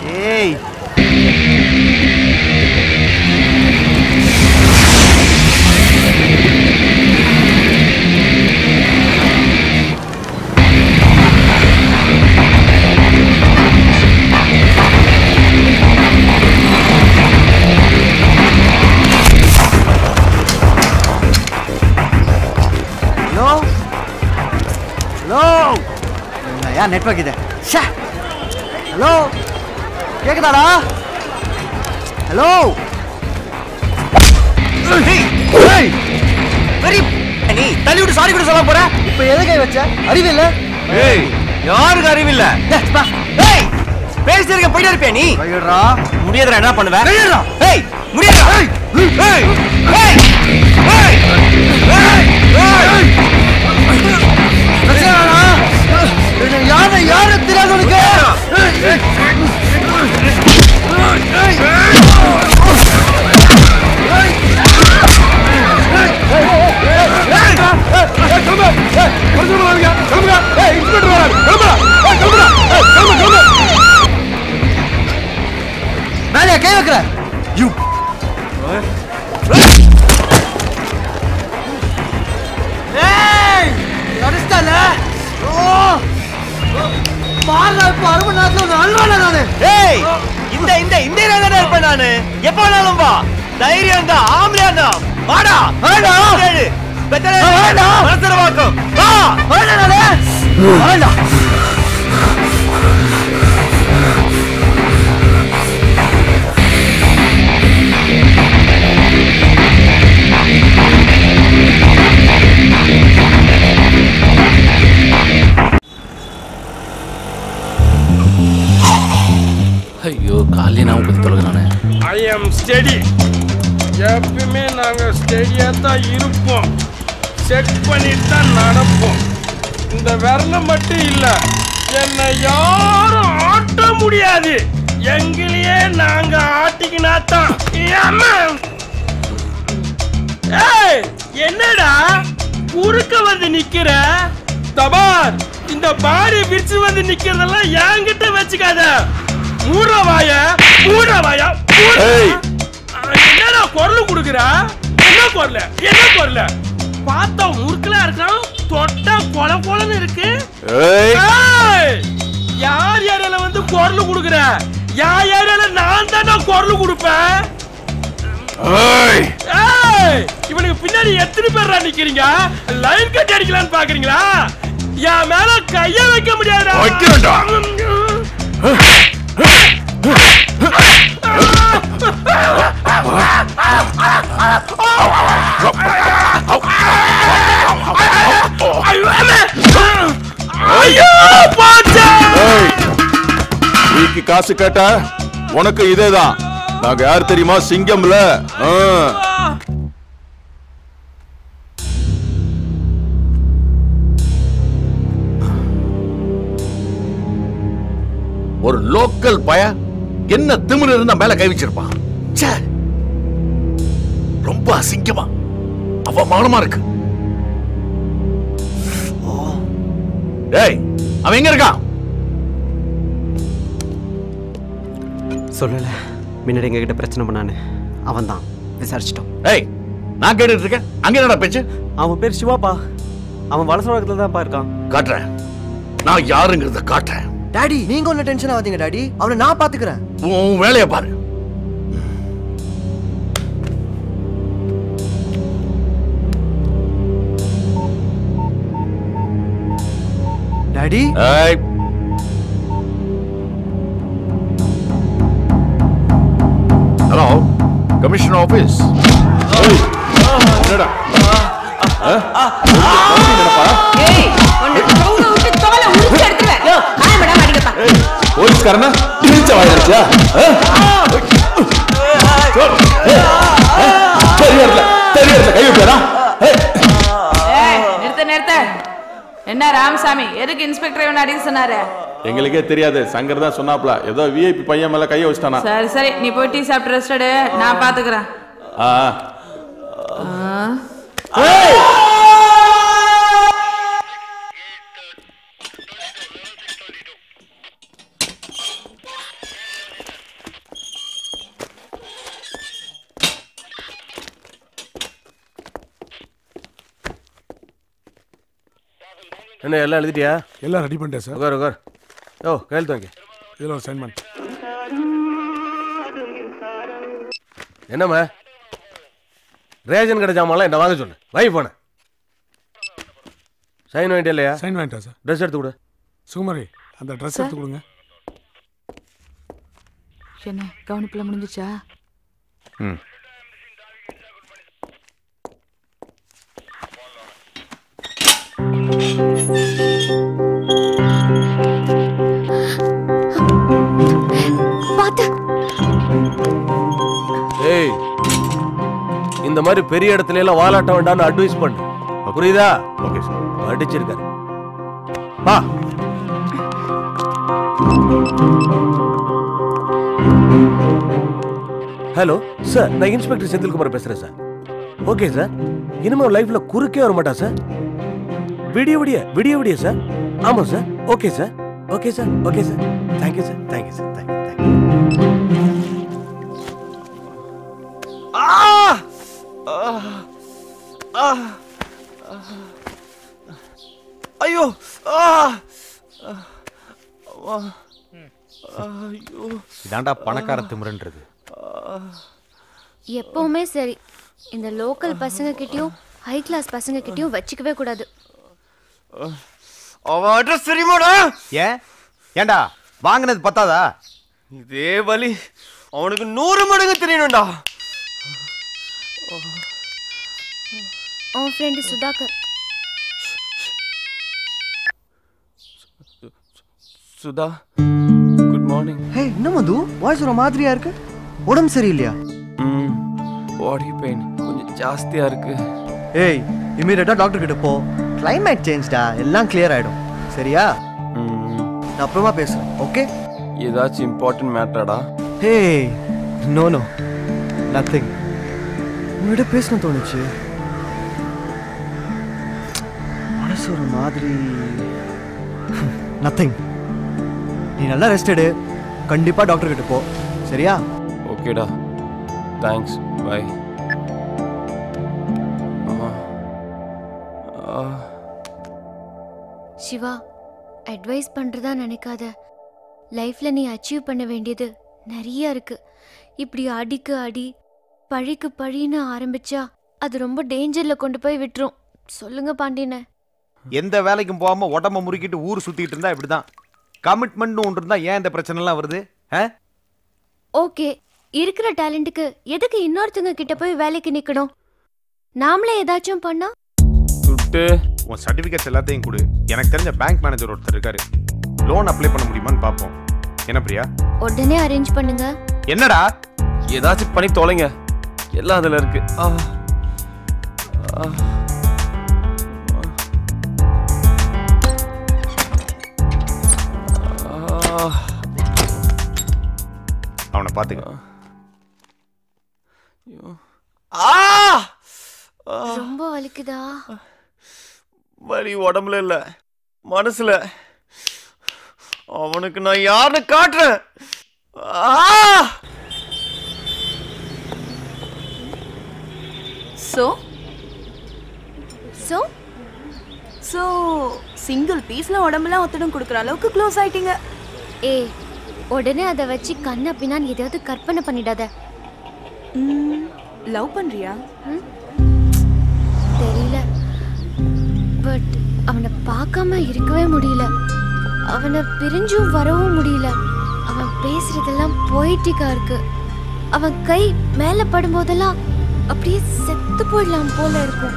ஏய் यार नेटवर्क इधर हेलो கேக்குதாடா हेलो நீ தள்ளி விட்டு சாரி கூட சொல்ல போற இப்போ எதுக்கு வச்ச அறிவு இல்ல ஏய் யாருக்கு அறிவு இல்ல ஏய் பேசிருக்க போயிட்டே இருப்பே நீ கையடா முடியறா என்ன பண்ணுவ கையடா ஏய் முடியறா ஏய் ஏய் ஏய் ஏய் யாரு தெரியாது உனக்கு மேலே கை வைக்கிற யூ அடிச்சால மாறா இப்ப அருமை நாட்டுல அல்வாடா நானு ஏய் இந்த இந்த இந்த நேரத்துல இருப்பேன் நானு எப்ப வேணாலும் வா தைரியம் தான் ஆம்பளையா தான் வாடா வாடா பெத்தல வாடா மனசரவாக்கம் வா வாடா நானே வாடா ஐயோ காலையே நான் கொஞ்சம் தொலைகிறானே ஐ எம் ஸ்டெடி எப்பவுமே நாங்கள் ஸ்டெடியாக தான் இருப்போம் செக் பண்ணிட்டு தான் நடப்போம் இந்த விரலை மட்டும் இல்லை என்னை யாரும் ஆட்ட முடியாது எங்களையே நாங்கள் ஆட்டிக்கினா தான் ஏய் என்னடா குறுக்க வந்து நிக்கிற தபார் இந்த பாடி விரிச்சு வந்து நிக்கிறதெல்லாம் என்கிட்ட வச்சுக்காத மூடவாய என்னடா குரல் குடுக்குற என்ன குரல் பார்த்தா முறுக்கலா இருக்கான் தொட்டா கொல கொலன்னு இருக்கு யார் யாரால வந்து குரல் குடுக்குற யார் யாரால நான் தானே குரல் கொடுப்பேன் இவனுக்கு பின்னாடி எத்தனை பேரா நிக்கிறீங்க லைன் கட்டி அடிக்கலான்னு பாக்குறீங்களா என் மேல கைய வைக்க முடியாதா காசு கேட்ட உனக்கு இதேதான் நாங்க யார் தெரியுமா சிங்கம்ல ஒரு லோக்கல் பய என்ன திமிரு இருந்தா மேல கை வச்சிருப்பான் ரொம்ப அசிங்கமா அவமானமா இருக்கு டேய் அவன் எங்க இருக்கான் சொல்லல முன்னாடி எங்க கிட்ட பிரச்சனை பண்ணானு அவன் தான் விசாரிச்சிட்டோம் ஏய் நான் கேட்டுட்டு இருக்கேன் அங்க என்னடா பேச்சு அவன் பேர் சிவாப்பா அவன் வலச உலகத்துல தான் இருக்கான் காட்டுறேன் நான் யாருங்கிறத காட்டுறேன் டாடி நீங்க ஒன்னும் டென்ஷன் ஆகாதீங்க டாடி அவனை நான் பாத்துக்கிறேன் உன் வேலையை பாரு டாடி ஹலோ கமிஷனர் ஆபீஸ் என்னடா போலீஸ்காரனா இழுச்ச வாயாச்சா தெரியல கை வைப்பா நிறுத்த என்ன ராமசாமி எதுக்கு இன்ஸ்பெக்டர் இவனை அடிக்க சொன்னாரு எங்களுக்கே தெரியாது சங்கர் தான் சொன்னாப்ல ஏதோ விஐபி பையன் மேல கைய வச்சிட்டானா சரி நீ போய் டீ சாப்பிட்டு ரெஸ்ட் எடு நான் பாத்துக்கிறேன் என்ன எல்லாம் எழுதிட்டியா? எல்லாம் ரெடி பண்ணிட்டேன் சார். உட்கார் உட்கார். ஓ கையெழுத்து வாங்க. இதில் ஒரு சைன் பண்ணு. என்னம்மா ரேஷன் கடை ஜாமான்லாம் என்ன வாங்க சொல்லு. வை போன சைன் வாங்கிட்டே இல்லையா? சைன் வாங்கிட்டேன் சார். ட்ரெஸ் எடுத்து கொடு. சுகுமாரி அந்த ட்ரெஸ் எடுத்து கொடுங்க. என்ன கவனிப்புல முடிஞ்சிச்சா? ம். ஏய் இந்த மாதிரி பெரிய இடத்துல எல்லாம் வாலாட்ட வேண்டாம்னு அட்வைஸ் பண்ணு. புரியுதா? Okay sir. அடிச்சிருக்காரு. வா. ஹலோ சார், நான் இன்ஸ்பெக்டர் செந்தில்குமார் பேசுறேன் சார். ஓகே சார், இனிமே லைஃப்ல குறுக்கே வர மாட்டா சார். விடிய விடிய விடிய விடிய சார். ஆமா sir. Okay sir. Okay sir. Okay sir. Thank you sir. Thank you sir. Thank you. ஐயோ இதாண்டா பணக்கார திமிரன்றது. எப்பவுமே சரி, இந்த லோக்கல் பசங்க கிட்டயும் ஹை கிளாஸ் பசங்க கிட்டயும் வச்சுக்கவே கூடாது. அவன் அட்ரஸ் தெரியுமாடா? ஏன்டா வாங்கினது பத்தாதா? இதே வலி அவனுக்கு 100 மடங்கு தெரியணும்டா. உன் friend Sudhakar. Sudha, good morning. Hey, என்ன மது வாய்ஸ் ஒரு மாதிரியா இருக்கு? உடம்பு சரியில்லையா? பாடி பெயின் கொஞ்சம் ஜாஸ்தியா இருக்கு. ஏய், இமீடியட்டா டாக்டர் கிட்ட போ. கிளைமேட் சேஞ்ச்டா, எல்லாம் கிளியர் ஆயிடும். சரியா? நான் அப்புறமா பேசுறேன். ஓகே? ஏதாச்சும் இம்பார்ட்டன்ட் மேட்டராடா? Hey, no no, nothing. உன்கிட்ட பேசணும் தோணுச்சு. மனசு ஒரு மாதிரி. நத்திங். நீ நல்லா ரெஸ்ட் எடு. கண்டிப்பா டாக்டர் கிட்ட போ. சரியா? ஓகேடா, தேங்க்ஸ், பை. சிவா, அட்வைஸ் பண்றதா நினைக்காத. லைஃப்ல நீ அச்சீவ் பண்ண வேண்டியது நிறைய இருக்கு. இப்படி அடிக்கு அடி பழிக்கு பழின்னு ஆரம்பிச்சா அது ரொம்ப டேஞ்சர்ல கொண்டு போய் விட்டுரும். சொல்லுங்க பாண்டியன. எந்த வேலைக்கும் போகாம உடம்ப முறுக்கிட்டு ஊர் சுத்திட்டு இருந்தா இப்படிதான். கமிட்மெண்ட் ஒன்று இருந்தா ஏன் இந்த பிரச்சனை எல்லாம் வருது? ஓகே, இருக்கிற டேலண்ட்டுக்கு எதுக்கு இன்னொருத்தங்க கிட்ட போய் வேலைக்கு நிக்கணும்? நாமளே ஏதாச்சும் பண்ணா? சுட்டு உன் சர்டிபிகேட்ஸ் எல்லாத்தையும் கொடு. எனக்கு தெரிஞ்ச பேங்க் மேனேஜர் ஒருத்தர் இருக்காரு. லோன் அப்ளை பண்ண முடியுமான்னு பாப்போம். என்ன பிரியா? உடனே அரேஞ்ச் பண்ணுங்க. என்னடா? ஏதாச்சும் பண்ணி தொலைங்க, எல்லாம் அதுல இருக்கு. அவனை பாத்துக்க. ரொம்ப வலிக்குதா? வலி உடம்புல இல்ல, மனசுல. அவனுக்கு நான் யாருன்னு காட்டுறேன். சோ சோ சோ சிங்கிள் பீஸ்ல உடம்பெல்லாம் ஒத்தடம் கொடுக்குற அளவுக்கு க்ளோஸ் ஆயிட்டீங்க. ஏய், உடனே அதை வச்சு கண்ண பின்னான்னு எதையாவது கற்பனை பண்ணிடாத. லவ் பண்றியா? தெரியல, பட் அவனை பார்க்காம இருக்கவே முடியல. அவனை பிரிஞ்சும் வரவும் முடியல. அவன் பேசுறதெல்லாம் பொய்டிக்கா இருக்கு. அவன் கை மேல படும்போதெல்லாம் அப்படியே செத்து போயிடலாம் போல இருக்கும்.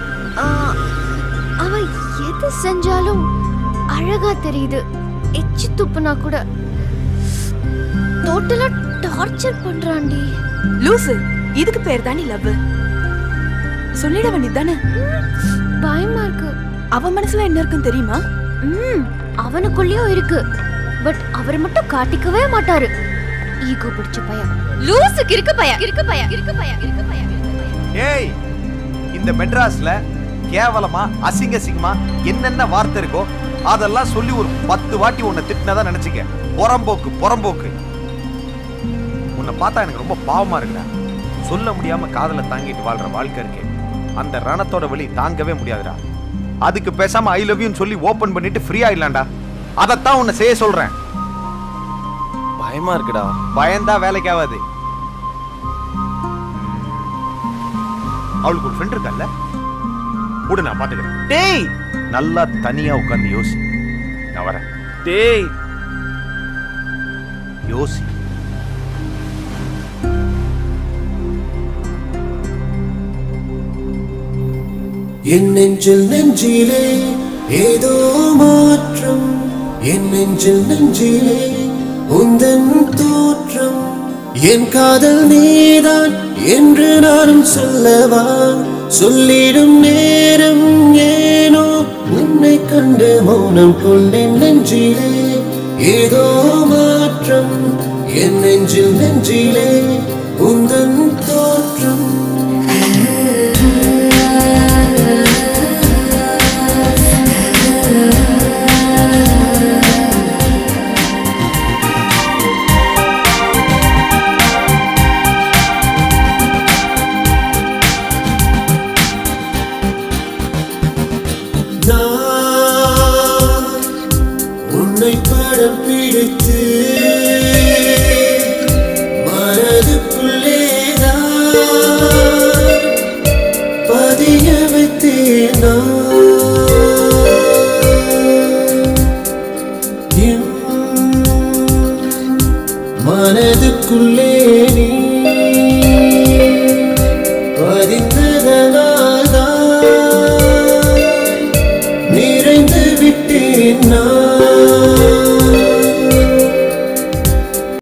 அவன் எது செஞ்சாலும் அழகா தெரியுது. எச்சி துப்புனா கூட டோட்டலா டார்ச்சர் பண்றான்டி. லூசு, இதுக்கு பேர் தானே லவ். சொல்லிட வேண்டியதானே. பயமா இருக்கு. அவன் மனசுல என்ன இருக்குன்னு தெரியுமா? அவனுக்குள்ளேயும் இருக்கு, பட் அவர் மட்டும் காட்டிக்கவே மாட்டாரு. ஈகோ பிடிச்ச பையன். லூசுக்கு இருக்கு பையன். இருக்கு பையன். இருக்கு பையன். இருக்கு பையன். ஏய், இந்த மெட்ராஸ்ல கேவலமா அசிங்க அசிங்கமா என்னென்ன வார்த்தை இருக்கோ அதெல்லாம் சொல்லி ஒரு 10 வாட்டி உன்னை திட்டினதான் நினைச்சுக்க. புறம்போக்கு புறம்போக்கு. உன்னை பார்த்தா எனக்கு ரொம்ப பாவமா இருக்குடா. சொல்ல முடியாம காதல தாங்கிட்டு வாழ்ற வாழ்க்கை இருக்கு. அந்த ரணத்தோட வலி தாங்கவே முடியாதுடா. அதுக்கு பேசாம ஐ லவ் யூன்னு சொல்லி ஓபன் பண்ணிட்டு ஃப்ரீ ஆயிடலாம்டா. அதத்தான் உன்னை செய்ய சொல்றேன். பயமா இருக்குடா. பயந்தா வேலைக்கு ஆகாது. அவளுக்கு ஒரு ஃப்ரெண்ட் இருக்கல்ல, கூட நான் பாத்துக்கிறேன். டேய் நல்லா தனியா உட்கார்ந்து யோசி. நான் வரேன். டேய் யோசி. என் நெஞ்சில் நெஞ்சிலே ஏதோ மாற்றம், என் நெஞ்சில் நெஞ்சிலே உந்தன் தோற்றம், என் காதல் நீதான் என்று நானும் சொல்லவா, சொல்லிடும் நேரம் ஏனோ உன்னை கண்டு மௌனம் கொண்டேன். நெஞ்சிலே ஏதோ மாற்றம், என் நெஞ்சில் நெஞ்சிலே உந்தன் தோற்றம். உன்னை படம் பிடித்து மனதுக்குள்ளேதான் பதிய வைத்தேன். மனதுக்குள்ளே நீ